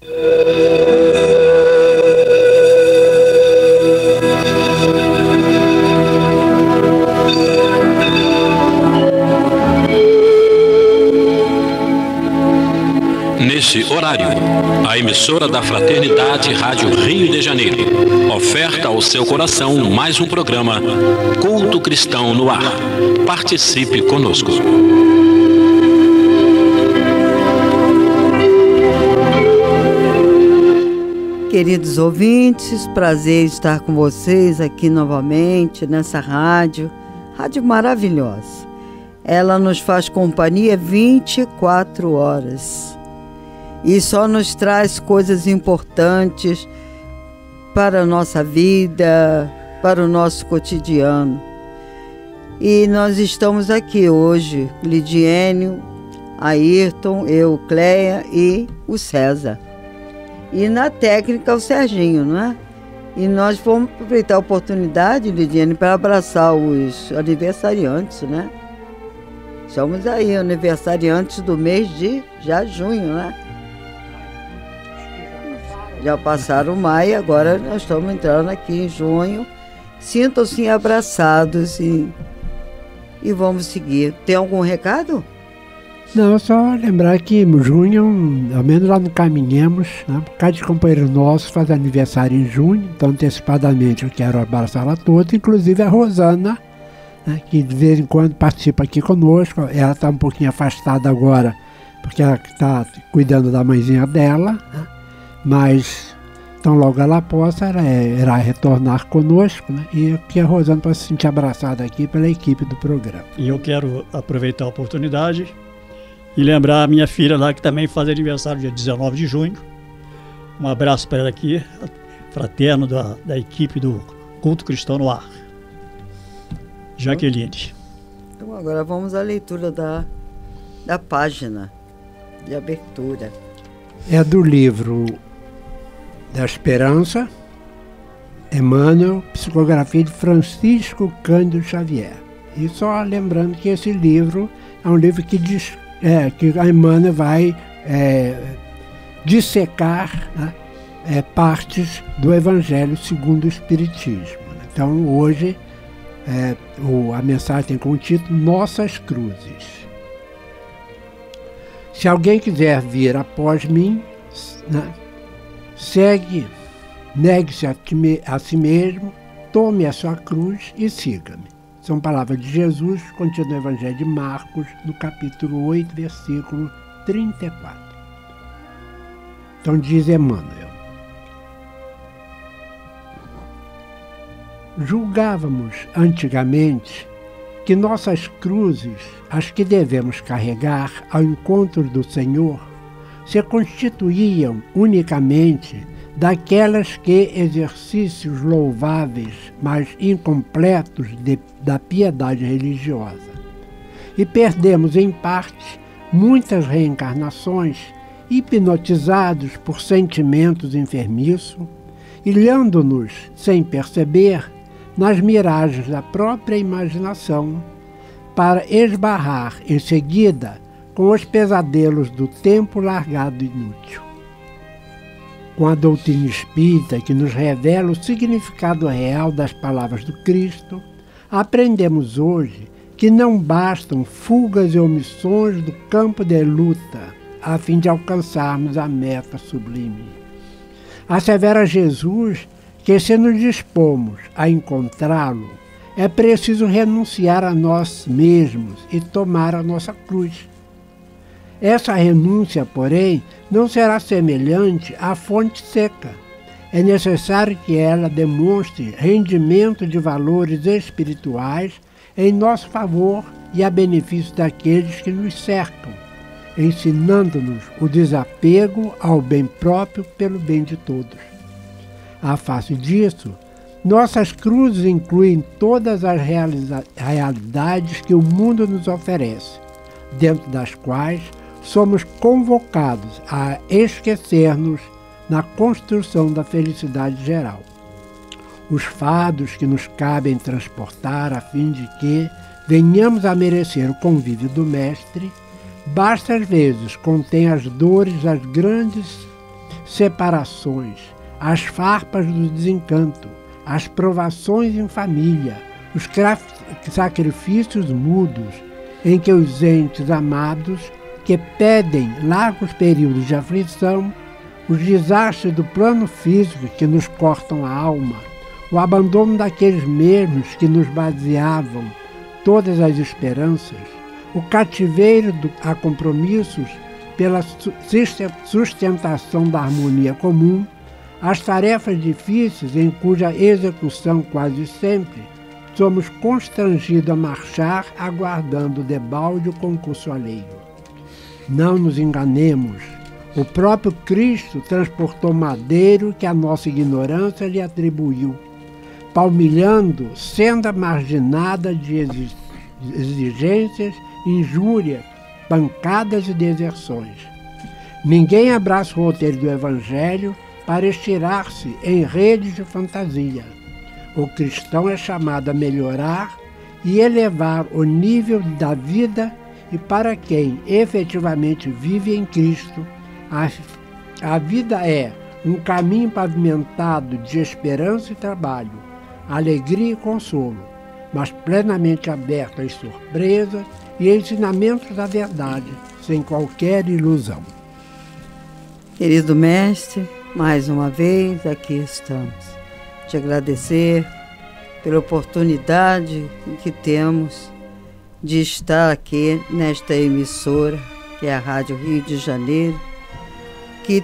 Nesse horário, a emissora da Fraternidade Rádio Rio de Janeiro oferta ao seu coração mais um programa Culto Cristão no Ar. Participe conosco. Queridos ouvintes, prazer estar com vocês aqui novamente nessa rádio maravilhosa. Ela nos faz companhia 24 horas. E só nos traz coisas importantes para a nossa vida, para o nosso cotidiano. E nós estamos aqui hoje, Lidiênio, Ayrton, eu, Cleia e o César. E na técnica o Serginho, não é? E nós vamos aproveitar a oportunidade, Lidiênio, para abraçar os aniversariantes, né? Estamos aí, aniversariantes do mês de junho, né? Já passaram maio, agora nós estamos entrando aqui em junho. Sintam-se abraçados e vamos seguir. Tem algum recado? Não, só lembrar que em junho, ao menos lá no Caminhemos, né, cada companheiro nosso faz aniversário em junho, então antecipadamente eu quero abraçá-la toda, inclusive a Rosana, né, que de vez em quando participa aqui conosco. Ela está um pouquinho afastada agora, porque ela está cuidando da mãezinha dela, né? Mas tão logo ela possa, ela irá retornar conosco, né? E que a Rosana possa se sentir abraçada aqui pela equipe do programa. E eu quero aproveitar a oportunidade e lembrar a minha filha lá, que também faz aniversário dia 19 de junho. Um abraço para ela aqui, fraterno da equipe do Culto Cristão no Ar. Jaqueline. Então agora vamos à leitura da página de abertura. É do livro da Esperança, Emmanuel, psicografia de Francisco Cândido Xavier. E só lembrando que esse livro é um livro que diz que a Emmanuel vai dissecar, né, partes do Evangelho segundo o Espiritismo. Então hoje a mensagem tem como título Nossas Cruzes. Se alguém quiser vir após mim, né, negue-se a si mesmo, tome a sua cruz e siga-me. São palavras de Jesus contidas no Evangelho de Marcos, no capítulo 8, versículo 34. Então diz Emmanuel: julgávamos antigamente que nossas cruzes, as que devemos carregar ao encontro do Senhor, se constituíam unicamente daquelas que exercícios louváveis, mas incompletos da piedade religiosa. E perdemos, em parte, muitas reencarnações, hipnotizados por sentimentos enfermiços, ilhando-nos, sem perceber, nas miragens da própria imaginação, para esbarrar em seguida com os pesadelos do tempo largado inútil. Com a doutrina espírita, que nos revela o significado real das palavras do Cristo, aprendemos hoje que não bastam fugas e omissões do campo de luta a fim de alcançarmos a meta sublime. Assevera Jesus que, se nos dispomos a encontrá-lo, é preciso renunciar a nós mesmos e tomar a nossa cruz. Essa renúncia, porém, não será semelhante à fonte seca. É necessário que ela demonstre rendimento de valores espirituais em nosso favor e a benefício daqueles que nos cercam, ensinando-nos o desapego ao bem próprio pelo bem de todos. À face disso, nossas cruzes incluem todas as realidades que o mundo nos oferece, dentro das quais somos convocados a esquecer-nos na construção da felicidade geral. Os fardos que nos cabem transportar a fim de que venhamos a merecer o convívio do Mestre, basta às vezes contém as dores das grandes separações, as farpas do desencanto, as provações em família, os sacrifícios mudos em que os entes amados que pedem largos períodos de aflição, os desastres do plano físico que nos cortam a alma, o abandono daqueles mesmos que nos baseavam todas as esperanças, o cativeiro a compromissos pela sustentação da harmonia comum, as tarefas difíceis em cuja execução quase sempre somos constrangidos a marchar aguardando o debalde o concurso alheio. Não nos enganemos, o próprio Cristo transportou madeiro que a nossa ignorância lhe atribuiu, palmilhando senda marginada de exigências, injúrias, pancadas e deserções. Ninguém abraça o roteiro do Evangelho para estirar-se em redes de fantasia. O cristão é chamado a melhorar e elevar o nível da vida, e para quem efetivamente vive em Cristo, a vida é um caminho pavimentado de esperança e trabalho, alegria e consolo, mas plenamente aberto às surpresas e ensinamentos da verdade, sem qualquer ilusão. Querido mestre, mais uma vez aqui estamos. Te agradecer pela oportunidade que temos de estar aqui nesta emissora, que é a Rádio Rio de Janeiro, que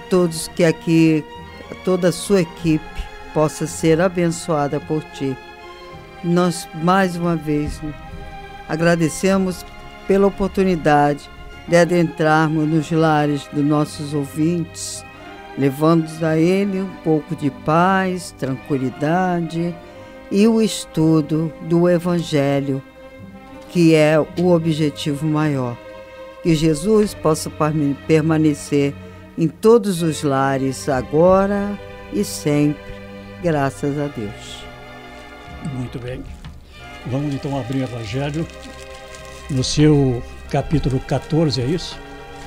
toda a sua equipe possa ser abençoada por ti. Nós, mais uma vez, agradecemos pela oportunidade de adentrarmos nos lares dos nossos ouvintes, levando a ele um pouco de paz, tranquilidade e o estudo do Evangelho, que é o objetivo maior. Que Jesus possa permanecer em todos os lares, agora e sempre, graças a Deus. Muito bem. Vamos então abrir o Evangelho no seu capítulo 14, é isso?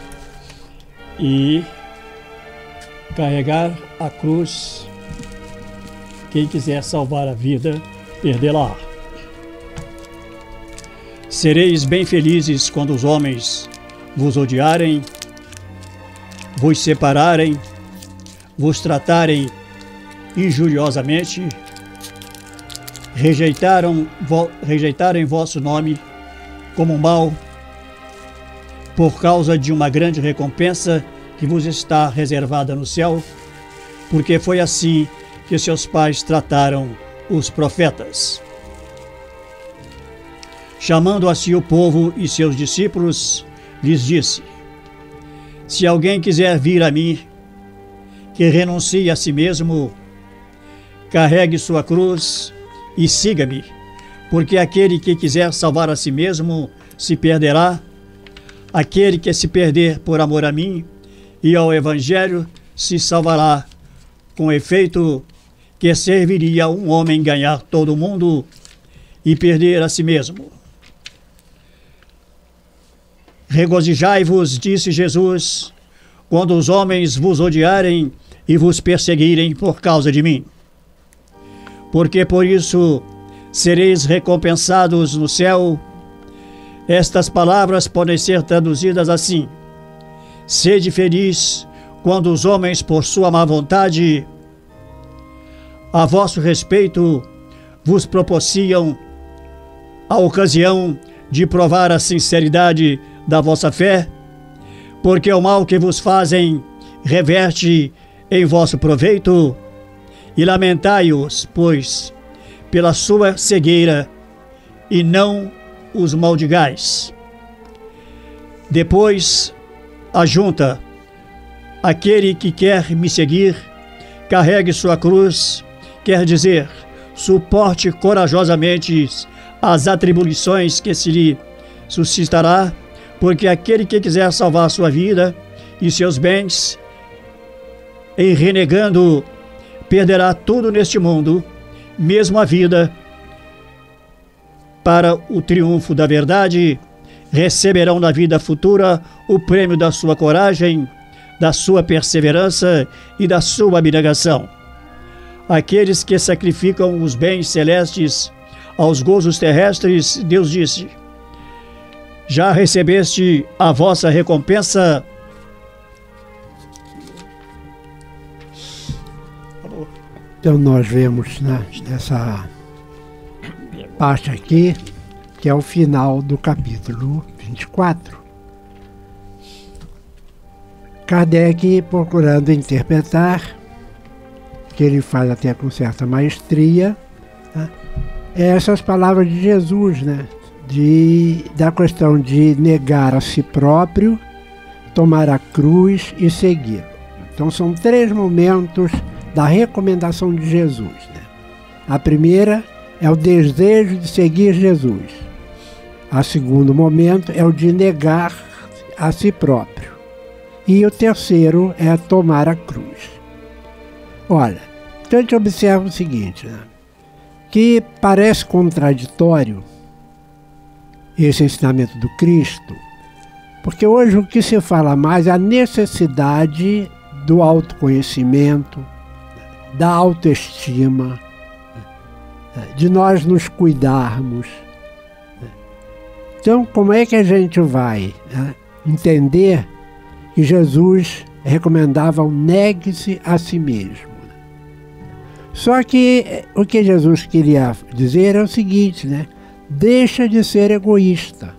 E carregar a cruz, quem quiser salvar a vida, perdê-la. Sereis bem felizes quando os homens vos odiarem, vos separarem, vos tratarem injuriosamente, rejeitarem vosso nome como mal, por causa de uma grande recompensa que vos está reservada no céu, porque foi assim que seus pais trataram os profetas. Chamando a si o povo e seus discípulos, lhes disse: se alguém quiser vir a mim, que renuncie a si mesmo, carregue sua cruz e siga-me, porque aquele que quiser salvar a si mesmo se perderá. Aquele que se perder por amor a mim e ao Evangelho se salvará. Com efeito, que serviria um homem ganhar todo o mundo e perder a si mesmo? Regozijai-vos, disse Jesus, quando os homens vos odiarem e vos perseguirem por causa de mim. Porque por isso sereis recompensados no céu. Estas palavras podem ser traduzidas assim: sede feliz quando os homens, por sua má vontade, a vosso respeito, vos propiciam a ocasião de provar a sinceridade da vossa fé, porque o mal que vos fazem reverte em vosso proveito, e lamentai-os, pois, pela sua cegueira, e não os maldigais. Depois, ajunta: aquele que quer me seguir, carregue sua cruz, quer dizer, suporte corajosamente as atribulações que se lhe suscitará, porque aquele que quiser salvar sua vida e seus bens, em renegando, perderá tudo neste mundo, mesmo a vida. Para o triunfo da verdade, receberão na vida futura o prêmio da sua coragem, da sua perseverança e da sua abnegação. Aqueles que sacrificam os bens celestes aos gozos terrestres, Deus disse: já recebeste a vossa recompensa. Então nós vemos, né, nessa parte aqui, que é o final do capítulo 24. Kardec procurando interpretar, que ele faz até com certa maestria, né, essas palavras de Jesus, né, da questão de negar a si próprio, tomar a cruz e seguir. Então são 3 momentos da recomendação de Jesus, né? A primeira é o desejo de seguir Jesus. O segundo momento é o de negar a si próprio. E o terceiro é tomar a cruz. Olha, então a gente observa o seguinte, né? Que parece contraditório esse ensinamento do Cristo, porque hoje o que se fala mais é a necessidade do autoconhecimento, da autoestima, de nós nos cuidarmos. Então, como é que a gente vai entender que Jesus recomendava o negue-se a si mesmo? Só que o que Jesus queria dizer é o seguinte, né? Deixa de ser egoísta.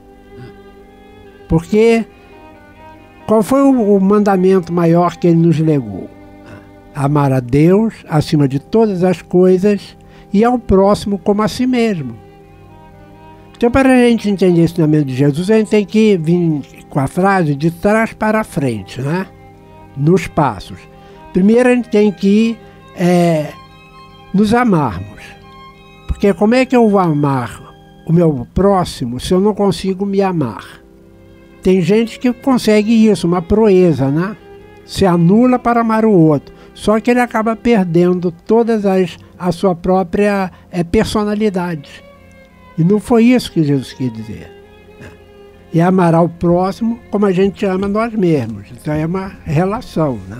Porque qual foi o mandamento maior que ele nos legou? Amar a Deus acima de todas as coisas e ao próximo como a si mesmo. Então, para a gente entender o ensinamento de Jesus, a gente tem que vir com a frase de trás para frente, né? Nos passos. Primeiro, a gente tem que nos amarmos. Porque como é que eu vou amar o meu próximo se eu não consigo me amar? Tem gente que consegue isso, uma proeza, né? Se anula para amar o outro. Só que ele acaba perdendo a sua própria personalidade. E não foi isso que Jesus quis dizer. E amar ao próximo como a gente ama nós mesmos. Então é uma relação, né?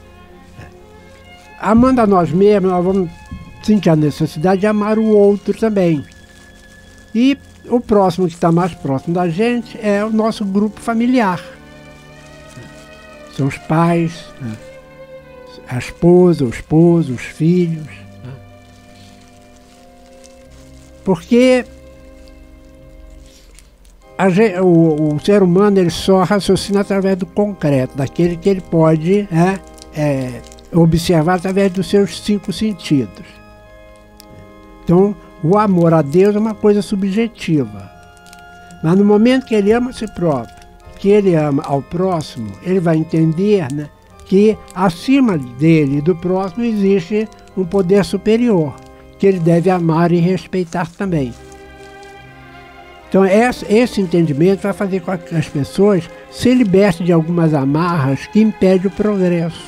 Amando a nós mesmos, nós vamos sentir a necessidade de amar o outro também. E o próximo que está mais próximo da gente é o nosso grupo familiar. São os pais, a esposa, o esposo, os filhos. Porque o ser humano ele só raciocina através do concreto, daquele que ele pode observar através dos seus 5 sentidos. Então, o amor a Deus é uma coisa subjetiva. Mas no momento que ele ama a si próprio, que ele ama ao próximo, ele vai entender, né, que acima dele e do próximo existe um poder superior, que ele deve amar e respeitar também. Então esse entendimento vai fazer com que as pessoas se libertem de algumas amarras que impedem o progresso.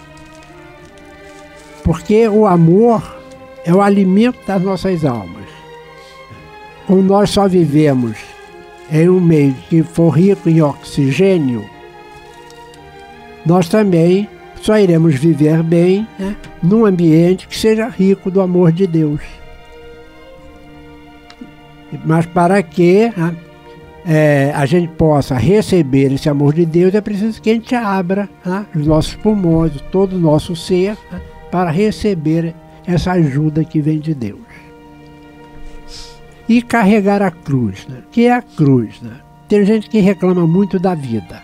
Porque o amor é o alimento das nossas almas. Como nós só vivemos em um meio que for rico em oxigênio, nós também só iremos viver bem, né, num ambiente que seja rico do amor de Deus. Mas para que a gente possa receber esse amor de Deus, é preciso que a gente abra os nossos pulmões, todo o nosso ser, para receber essa ajuda que vem de Deus. E carregar a cruz, né? Que é a cruz, né? Tem gente que reclama muito da vida.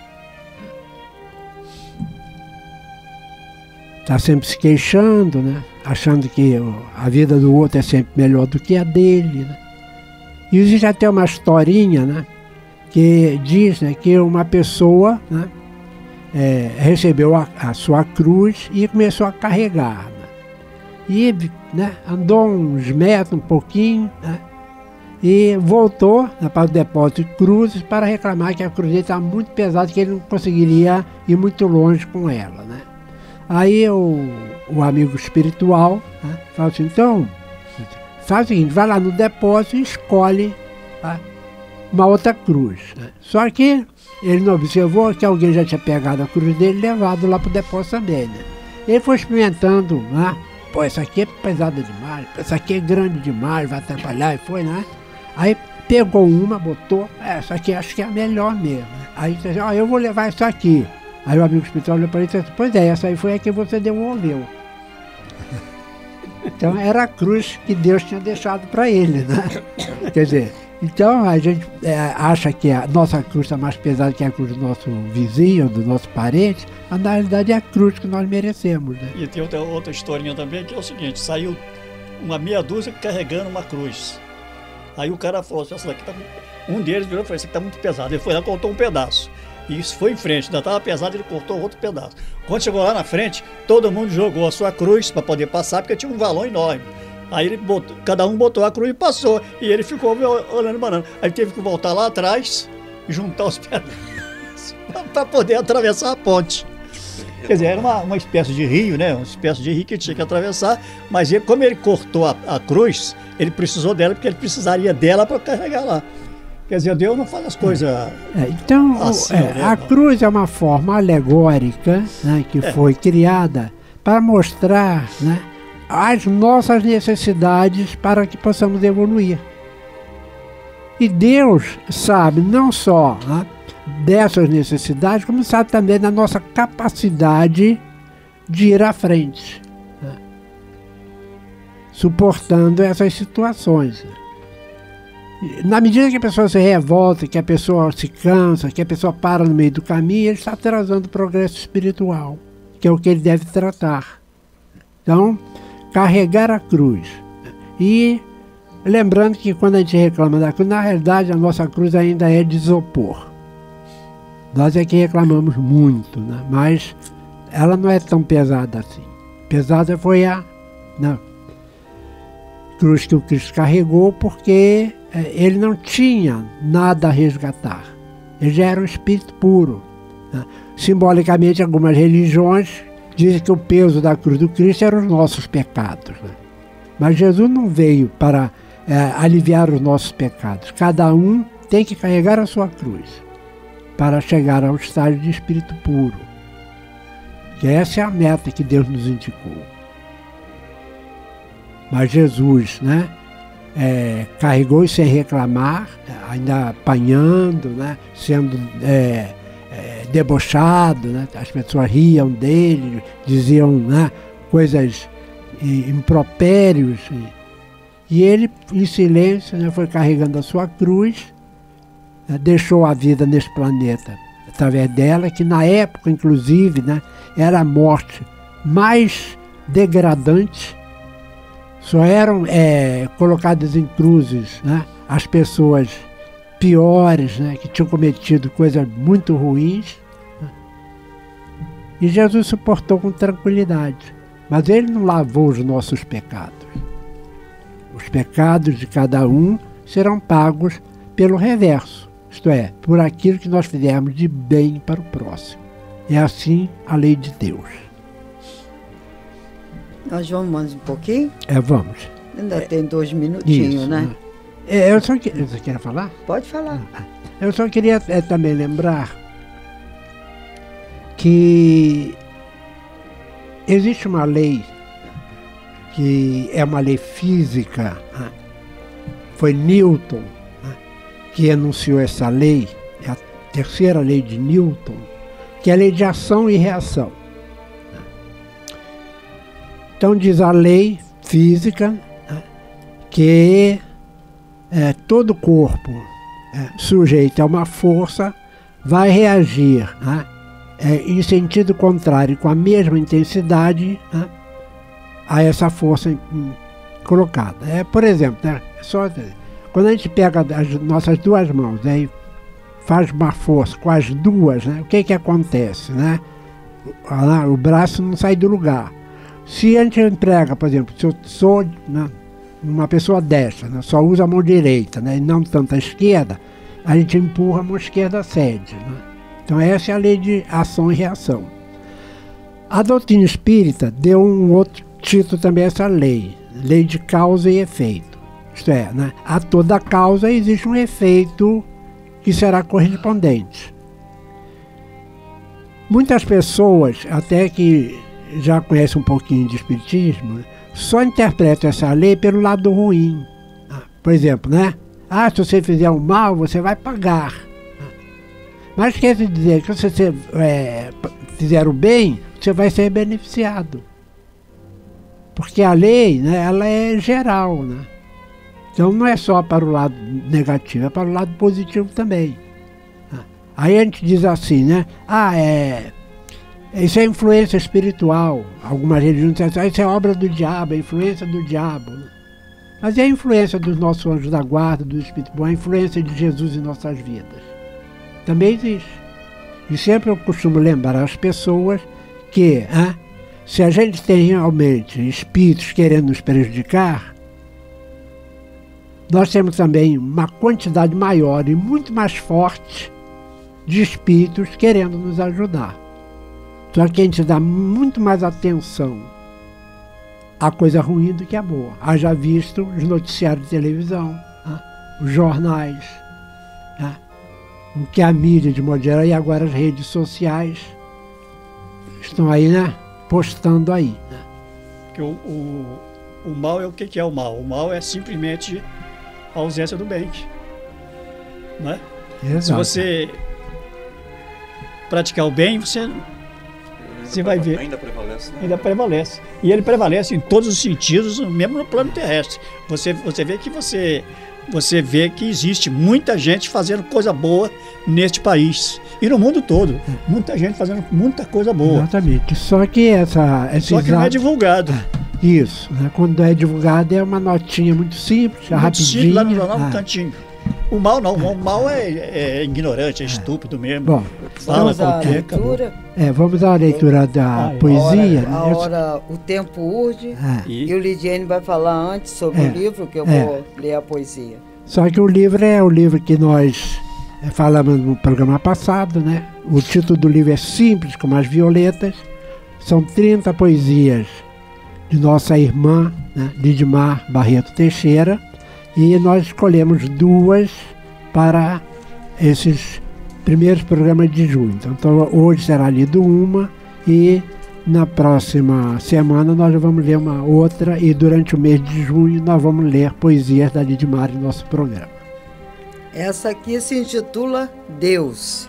Está sempre se queixando, né? Achando que a vida do outro é sempre melhor do que a dele, né? E existe até uma historinha, né? Que diz, né, que uma pessoa, né, recebeu a sua cruz e começou a carregar. Né? E, né, andou uns metros, um pouquinho, né? E voltou, né, para o depósito de cruzes para reclamar que a cruz dele estava muito pesada, que ele não conseguiria ir muito longe com ela, né? Aí o amigo espiritual, né, fala assim, então, faz o seguinte, vai lá no depósito e escolhe, tá, uma outra cruz. Né? Só que Ele não observou que alguém já tinha pegado a cruz dele e levado lá para o depósito também, né? Ele foi experimentando, né? Pô, essa aqui é pesada demais, essa aqui é grande demais, vai atrapalhar, e foi, né? Aí pegou uma, botou, essa aqui acho que é a melhor mesmo. Aí disse assim, eu vou levar essa aqui. Aí o amigo espiritual olhou para ele e disse, pois é, essa aí foi a que você devolveu. Então era a cruz que Deus tinha deixado para ele, né? Quer dizer, então a gente acha que a nossa cruz está mais pesada que a cruz do nosso vizinho, do nosso parente, mas na realidade é a cruz que nós merecemos, né? E tem outra historinha também, que é o seguinte, saiu uma meia dúzia carregando uma cruz. Aí o cara falou assim, essa daqui tá... Um deles virou e falou, essa aqui tá muito pesado. Ele foi lá e cortou um pedaço. E isso foi em frente, ainda estava pesado, ele cortou outro pedaço. Quando chegou lá na frente, todo mundo jogou a sua cruz para poder passar, porque tinha um valão enorme. Aí ele botou, cada um botou a cruz e passou. E ele ficou olhando e banando. Aí teve que voltar lá atrás e juntar os pedaços para poder atravessar a ponte. Quer dizer, era uma espécie de rio, né? Uma espécie de rio que ele tinha que atravessar. Mas ele, como ele cortou a cruz, ele precisou dela, porque ele precisaria dela para carregar lá. Quer dizer, Deus não faz as coisas então, assim, né? A cruz é uma forma alegórica, né, que foi criada para mostrar, né, as nossas necessidades para que possamos evoluir. E Deus sabe não só, né, dessas necessidades, como sabe também da nossa capacidade de ir à frente, né, suportando essas situações. Na medida que a pessoa se revolta, que a pessoa se cansa, que a pessoa para no meio do caminho, ele está atrasando o progresso espiritual, que é o que ele deve tratar. Então, carregar a cruz. E lembrando que quando a gente reclama da cruz, na realidade a nossa cruz ainda é de isopor. Nós é que reclamamos muito, né? Mas ela não é tão pesada assim. Pesada foi a cruz que o Cristo carregou, porque ele não tinha nada a resgatar. Ele já era um espírito puro, né? Simbolicamente, algumas religiões dizem que o peso da cruz do Cristo eram os nossos pecados, né? Mas Jesus não veio para aliviar os nossos pecados. Cada um tem que carregar a sua cruz para chegar ao estágio de espírito puro. Que essa é a meta que Deus nos indicou. Mas Jesus, né, carregou e sem reclamar, ainda apanhando, né, sendo debochado, né, as pessoas riam dele, diziam, né, coisas impropérios. E ele, em silêncio, né, foi carregando a sua cruz, né, deixou a vida nesse planeta através dela, que na época, inclusive, né, era a morte mais degradante. Só eram colocadas em cruzes, né, as pessoas piores, né, que tinham cometido coisas muito ruins, né? E Jesus suportou com tranquilidade. Mas ele não lavou os nossos pecados. Os pecados de cada um serão pagos pelo reverso, isto é, por aquilo que nós fizermos de bem para o próximo. É assim a lei de Deus. Nós vamos mais um pouquinho? Vamos. Ainda tem 2 minutinhos, isso, né? Você quer falar? Pode falar. Eu só queria também lembrar que existe uma lei que é uma lei física, né? Foi Newton, né, que enunciou essa lei, é a terceira lei de Newton, que é a lei de ação e reação. Então diz a lei física, né, que todo corpo sujeito a uma força vai reagir, né, em sentido contrário, com a mesma intensidade, né, a essa força colocada. Por exemplo, né, quando a gente pega as nossas duas mãos, né, e faz uma força com as duas, né, o que acontece? Né? O braço não sai do lugar. Se a gente emprega, por exemplo, se eu sou, né, uma pessoa destra, né, só usa a mão direita, né, e não tanto a esquerda, a gente empurra a mão esquerda cede, né? Então essa é a lei de ação e reação. A doutrina espírita deu um outro título também a essa lei, lei de causa e efeito. Isto é, né, a toda causa existe um efeito que será correspondente. Muitas pessoas, até que já conhecem um pouquinho de espiritismo, só interpretam essa lei pelo lado ruim. Por exemplo, né? Se você fizer o mal, você vai pagar. Mas quer dizer que se você fizer o bem, você vai ser beneficiado. Porque a lei, né, ela é geral, né? Então não é só para o lado negativo, é para o lado positivo também. Aí a gente diz assim, né? Isso é influência espiritual. Algumas religiões dizem, isso é obra do diabo, é influência do diabo. Mas é a influência dos nossos anjos da guarda, do Espírito Bom, a influência de Jesus em nossas vidas. Também existe. E sempre eu costumo lembrar às pessoas que, se a gente tem realmente espíritos querendo nos prejudicar, nós temos também uma quantidade maior e muito mais forte de espíritos querendo nos ajudar. Só que a gente dá muito mais atenção à coisa ruim do que à boa. Haja visto os noticiários de televisão, os jornais, o que a mídia de modo geral e agora as redes sociais estão aí, né, postando aí. Porque o mal é o que é o mal? O mal é simplesmente a ausência do bem, né? Exato. Se você praticar o bem, você vai ver. Ainda prevalece, né? Ainda prevalece. E ele prevalece em todos os sentidos, mesmo no plano terrestre. Você vê que existe muita gente fazendo coisa boa neste país. E no mundo todo. Muita gente fazendo muita coisa boa. Exatamente. Só que Só que não é divulgado. Isso. Né? Quando é divulgado é uma notinha muito simples, muito rapidinho. Simples, lá no jornal, um cantinho. O mal não. O mal é ignorante, é estúpido mesmo. Bom, fala vamos à leitura. Vamos à leitura da poesia. O tempo urge. E o Lidiane vai falar antes sobre o livro, que eu vou ler a poesia. Só que o livro é o livro que nós falamos no programa passado, né? O título do livro é Simples como as Violetas. São 30 poesias de nossa irmã, né, Lidmar Barreto Teixeira. E nós escolhemos 2 para esses primeiros programas de junho. Então hoje será lido uma e na próxima semana nós vamos ler uma outra e durante o mês de junho nós vamos ler poesias da Lidmar em nosso programa. Essa aqui se intitula Deus.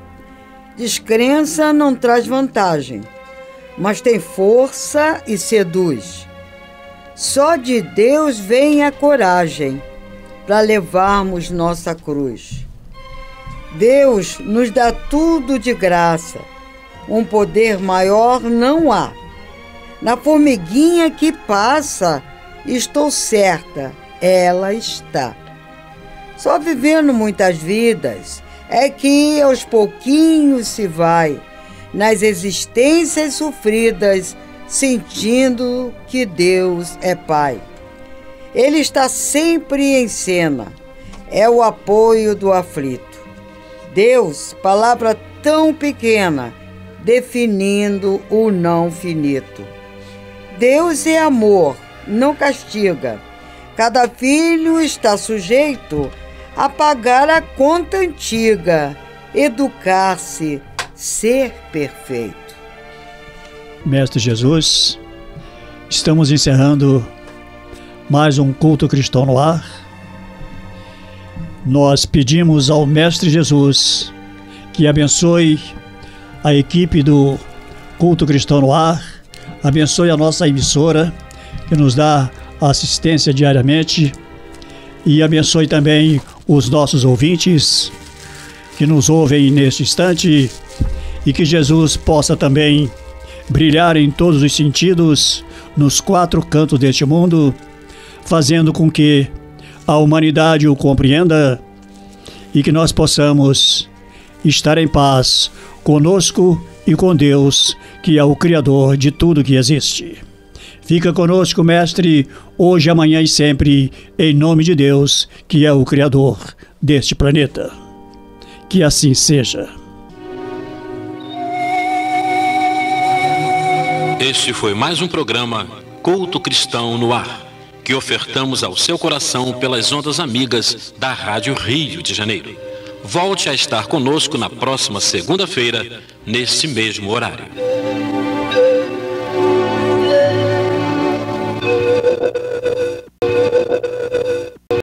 Descrença não traz vantagem, mas tem força e seduz. Só de Deus vem a coragem para levarmos nossa cruz. Deus nos dá tudo de graça, um poder maior não há. Na formiguinha que passa, estou certa, ela está. Só vivendo muitas vidas é que aos pouquinhos se vai, nas existências sofridas, sentindo que Deus é Pai. Ele está sempre em cena, é o apoio do aflito. Deus, palavra tão pequena, definindo o não finito. Deus é amor, não castiga. Cada filho está sujeito a pagar a conta antiga, educar-se, ser perfeito. Mestre Jesus, estamos encerrando mais um Culto Cristão no Ar. Nós pedimos ao Mestre Jesus que abençoe a equipe do Culto Cristão no Ar, abençoe a nossa emissora, que nos dá assistência diariamente, e abençoe também os nossos ouvintes que nos ouvem neste instante, e que Jesus possa também brilhar em todos os sentidos, nos 4 cantos deste mundo, fazendo com que a humanidade o compreenda e que nós possamos estar em paz conosco e com Deus, que é o Criador de tudo que existe. Fica conosco, Mestre, hoje, amanhã e sempre, em nome de Deus, que é o Criador deste planeta. Que assim seja. Este foi mais um programa Culto Cristão no Ar, que ofertamos ao seu coração pelas ondas amigas da Rádio Rio de Janeiro. Volte a estar conosco na próxima segunda-feira, nesse mesmo horário.